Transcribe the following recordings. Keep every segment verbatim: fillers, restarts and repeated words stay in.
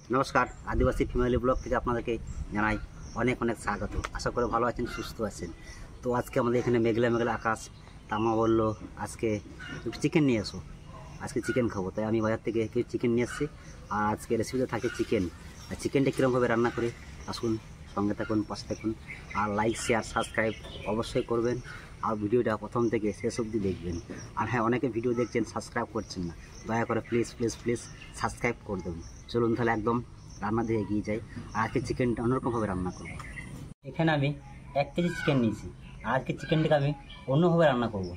নমস্কার, আদিবাসী family blog থেকে আপনাদেরকে জানাই অনেক অনেক স্বাগত। আশা করি ভালো আছেন, সুস্থ আছেন। তো আজকে আমাদের এখানে মেঘলা মেঘলা আকাশ। তামা বললো আজকে একটু চিকেন নিয়ে আসো, আজকে চিকেন খাবো। তাই আমি বাজার থেকে কিছু চিকেন নিয়ে এসেছি। আর আজকে রেসিপিতে থাকে চিকেন। আর চিকেনটা কীরকমভাবে রান্না করি আসুন, সঙ্গে থাকুন, পাশে থাকুন। আর লাইক, শেয়ার, সাবস্ক্রাইব অবশ্যই করবেন। আর ভিডিওটা প্রথম থেকে শেষ অবধি দেখবেন। আর হ্যাঁ, অনেকে ভিডিও দেখছেন, সাবস্ক্রাইব করছেন না, দয়া করে প্লিজ প্লিজ প্লিজ সাবস্ক্রাইব করে দেবেন। চলুন তাহলে একদম রান্না দিয়ে এগিয়ে যাই। আর আজকে চিকেনটা অন্যরকমভাবে রান্না করব। এখানে আমি এক কেজি চিকেন নিয়েছি। আর আজকে চিকেনটাকে আমি অন্যভাবে রান্না করব।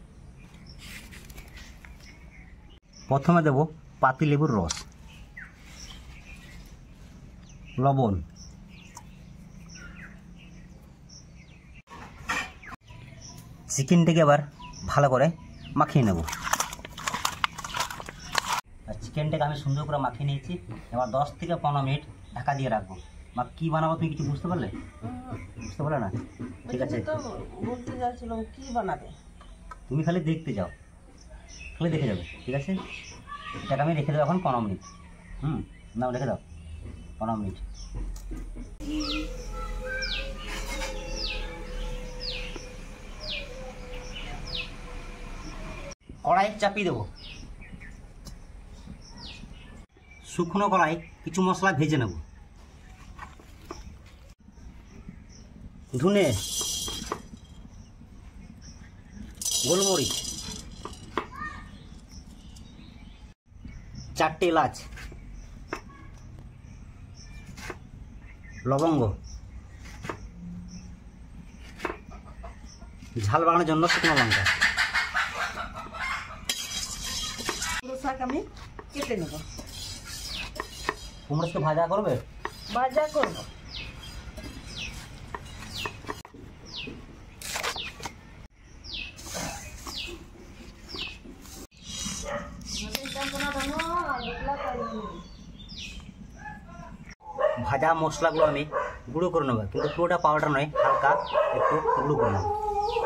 প্রথমে দেব পাতি লেবুর রস, লবণ, চিকেনটাকে আবার ভালো করে মাখিয়ে নেব। আর চিকেনটাকে আমি সুন্দর করে মাখিয়ে নিয়েছি। এবার দশ থেকে পনেরো মিনিট ঢাকা দিয়ে রাখবো। মা কী বানাবো তুমি কিছু বুঝতে পারলে? বুঝতে পারলে না? ঠিক আছে, বলতে যাচ্ছিলাম কি বানাবে। তুমি খালি দেখতে যাও, খালি দেখে যাবে। ঠিক আছে, এটাকে আমি রেখে দেবো এখন পনেরো মিনিট। হুম নাও, রেখে দাও পনেরো মিনিট। কড়াই চাপিয়ে দেবো। শুকনো কড়াই কিছু মশলা ভেজে নেব। ধনে, গোলমরিচ, চারটে এলাচ, লবঙ্গ, ঝাল বাড়ানোর জন্য শুকনো লঙ্কা। শাক আমি কেটে নেব। কুমড়োকে ভাজা করবে? ভাজা করবো। ভাজা মশলাগুলো আমি গুঁড়ো করে নেবো, কিন্তু পুরোটা পাউডার নয়, হালকা একটু গুঁড়ো করে নেবো।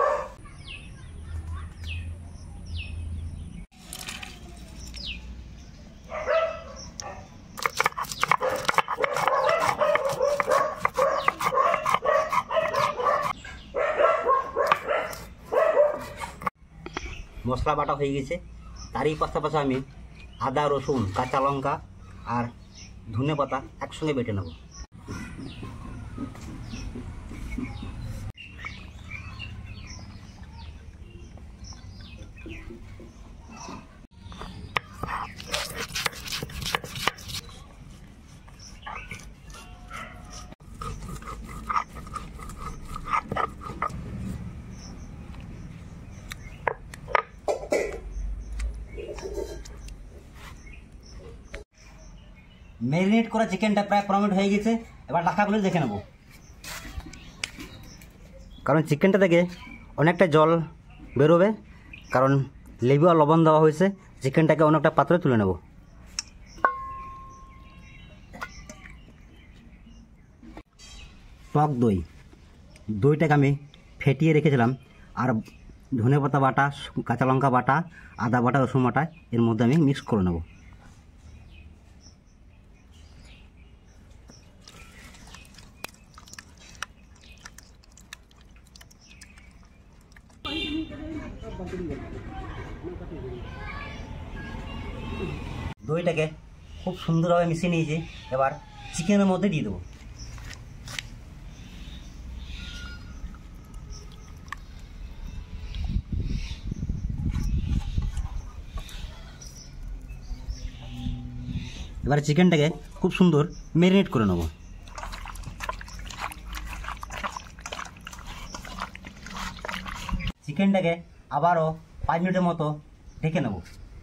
মশলা বাটা হয়ে গেছে। তারই পাশাপাশি আমি আদা, রসুন, কাঁচা লঙ্কা আর ধনে পাতা একসঙ্গে বেটে নেব। ম্যারিনেট করা চিকেনটা প্রায় পনেরো মিনিট হয়ে গেছে। এবার ঢাকাগুলো দেখে নেব, কারণ চিকেনটা থেকে অনেকটা জল বেরোবে, কারণ লেবু আর লবণ দেওয়া হয়েছে। চিকেনটাকে অনেকটা পাত্রে তুলে নেব। টক দই, দইটাকে আমি ফেটিয়ে রেখেছিলাম। আর ধনে পাতা বাটা, কাঁচা লঙ্কা বাটা, আদা বাটা, রসুন বাটা এর মধ্যে আমি মিক্স করে নেব। দইটাকে খুব সুন্দরভাবে মিশিয়ে নিয়েছি। এবার চিকেনের মধ্যে দিয়ে দেবো। এবার চিকেনটাকে খুব সুন্দর ম্যারিনেট করে নেব। চিকেনটাকে আবারও পাঁচ মিনিটের মতো ঢেকে নেব।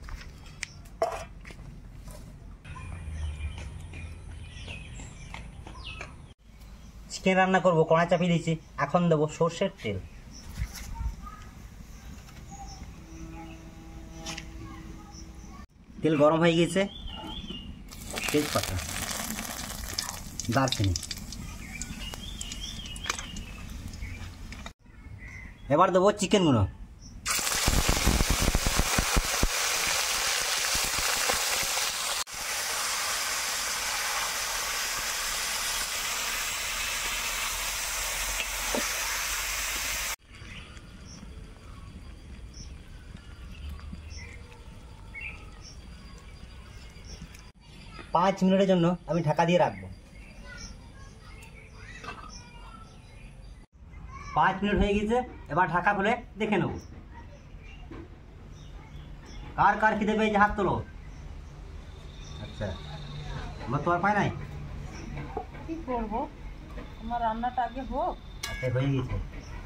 চিকেন রান্না করবো, কড়াই চাপিয়ে দিয়েছি। এখন দেবো সর্ষের তেল। তেল গরম হয়ে গেছে। তেজপাতা, দারচিনি, এবার দেবো চিকেনগুলো। পাঁচ মিনিটের জন্য আমি ঢাকা দিয়ে রাখবো। পাঁচ মিনিট হয়ে গেছে, এবার ঢাকা খুলে দেখে নেব। কার কার খিদে পেয়েছে হাত তোলো। আচ্ছা, আমার তোমার পায় নাই? কি করবো, আমার রান্নাটা আগে হোক। আচ্ছা, হয়ে গেছে।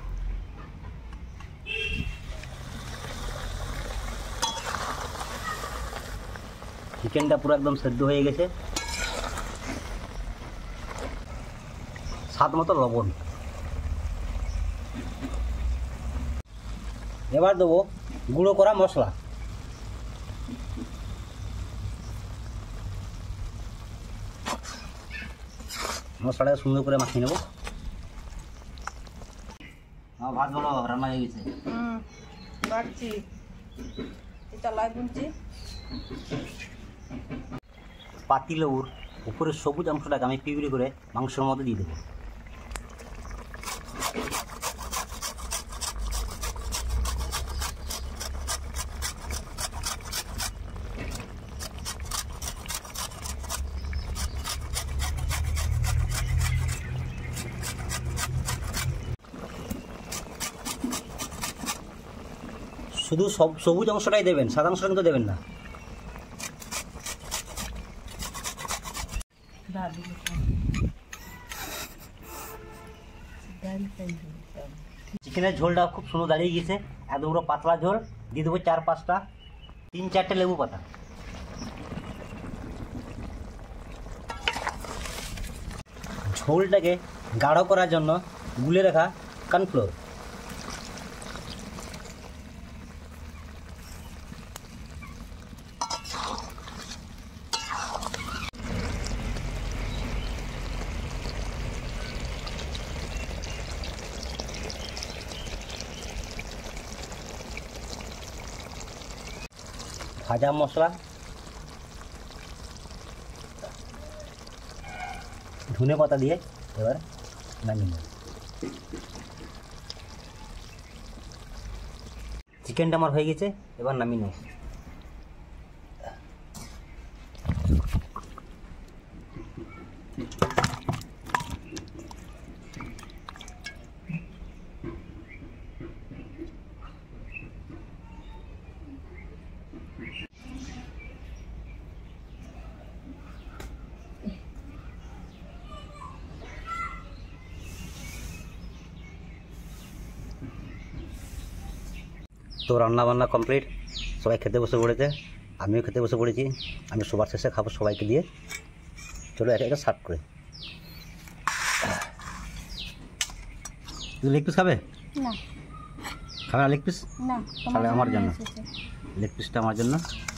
চিকেনটা পুরো একদম সেদ্ধ হয়ে গেছে। স্বাদ মতো লবণ। এবার দেবো গুঁড়ো করা মশলা। মশলাটা সুন্দর করে মাখিয়ে নেবো। হ্যাঁ, ভাত বলো, রান্না হয়ে গেছে। হুম, রাখছি। এটা লাই বুনছি। পাতিলেবুর উপরের সবুজ অংশটাকে আমি পিউরি করে মাংসের মধ্যে দিয়ে দেবো। শুধু সব সবুজ অংশটাই দেবেন, সাদা অংশটা কিন্তু দেবেন না। চিকেনের ঝোলটা খুব সুন্দর দাঁড়িয়ে গেছে, একদম পুরো পাতলা ঝোল। দিয়ে দেবো চার পাঁচটা তিন চারটে লেবু পাতা। ঝোলটাকে গাঢ় করার জন্য গুলে রাখা কর্নফ্লোর। ভাজা মশলা, ধনে পাতা দিয়ে এবার নামিয়ে নেব। চিকেনটা আমার হয়ে গেছে, এবার নামিয়ে নেব। তো রান্না বান্না কমপ্লিট, সবাই খেতে বসে পড়েছে, আমিও খেতে বসে পড়েছি। আমি সবার শেষে খাবো সবাইকে দিয়ে। চলো একা একা সার্ভ করে। লেগ পিস খাবে না? খাবে না লেগ পিস? না, তাহলে আমার জন্য লেগ পিসটা আমার জন্য।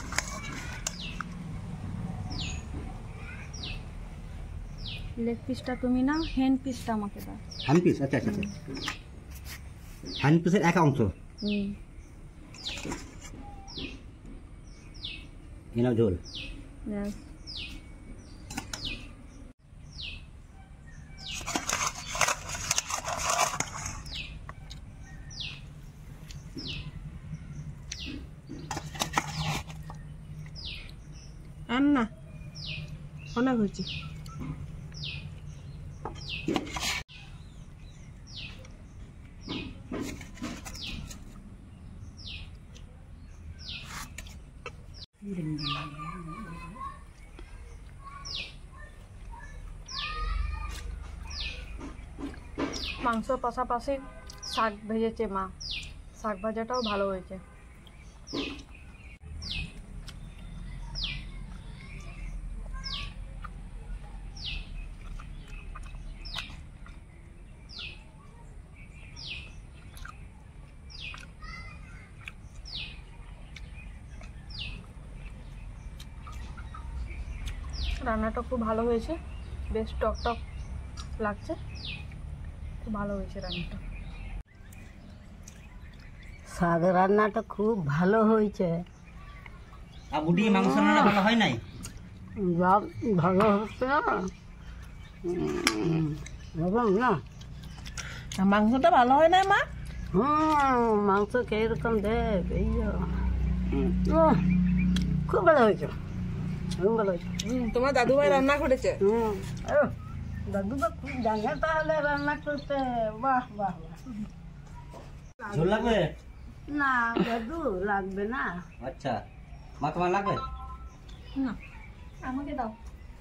লেগ পিসটা তুমি না, হ্যান্ড পিসটা আমাকে দাও। Hand piece? আচ্ছা আচ্ছা আচ্ছা, হ্যান্ড পিসের এক অংশ। হুম, এ নাও ঝোল। ব্যাস। আন না, অনেক হয়েছে। মাংসর পাশাপাশি শাক ভেজেছে মা, শাক ভাজাটাও ভালো হয়েছে। রান্নাটা খুব ভালো হয়েছে, বেশ টক টক লাগছে, খুব ভালো হয়েছে রান্নাটা। শাক রান্নাটা খুব ভালো হয়েছে। আর বুটি মাংস রান্না ভালো হয় নাই? ভালো হচ্ছে না, না মাংসটা ভালো হয় না মা? হুম, মাংস কিরকম দেব, এই খুব ভালো হয়েছে। হুম, ভালো হয়েছে। হুম, তোমার দাদু ভাই রান্না করেছে। হুম, ও, দাদু তো খুব জানে তাহলে রান্না করতে। বাহ বাহ বাহ। ঝোল লাগবে? না দাদু লাগবে না। আচ্ছা মা তোমার লাগবে? না, আমাকে দাও।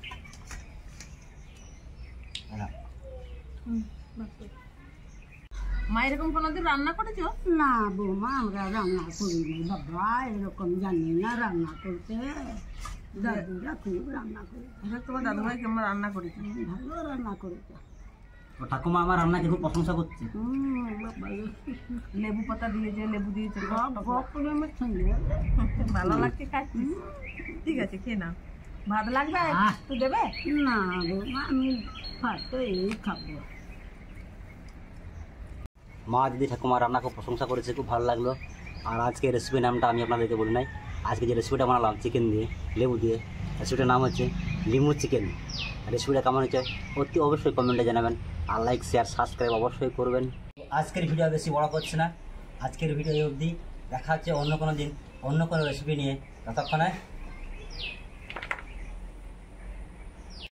হ্যাঁ। হুম, বাস। মা এরকম কোনোদিন রান্না করেছো? না বৌমা, আমরা রান্না করিনি বাবা, এরকম জানি না রান্না করতে। দাদুরা খুব রান্না করে, এবার তোমার দাদু ভাই কেমন রান্না করেছে? ভালো রান্না করেছে। তো ঠাকুমা আমার রান্নাকে খুব প্রশংসা করছে। হুম, বাবা, লেবু পাতা দিয়েছে, লেবু দিয়েছে, সব বকরেমের সঙ্গে। ভালো লাগছে খাচ্ছিস। ঠিক আছে, খেয়ে নাও। ভাত লাগবে আহ। তুই দেবে? না বৌমা, আমি ভাত তো এই খাবো। মা দিদি ঠাকুমা রান্না খুব প্রশংসা করেছে, খুব ভালো লাগলো। আর আজকে রেসিপির নামটা আমি আপনাদেরকে বলি নাই। আজকে যে রেসিপিটা বানালাম চিকেন দিয়ে, লেবু দিয়ে, রেসিপিটার নাম হচ্ছে লিমু চিকেন। রেসিপিটা কেমন হচ্ছে অতি অবশ্যই কমেন্টে জানাবেন। আর লাইক শেয়ার সাবস্ক্রাইব অবশ্যই করবেন। আজকের ভিডিও বেশি বড় করছে না, আজকের ভিডিও এই অবধি। দেখা হচ্ছে অন্য কোনো দিন অন্য কোনো রেসিপি নিয়ে। ততক্ষণে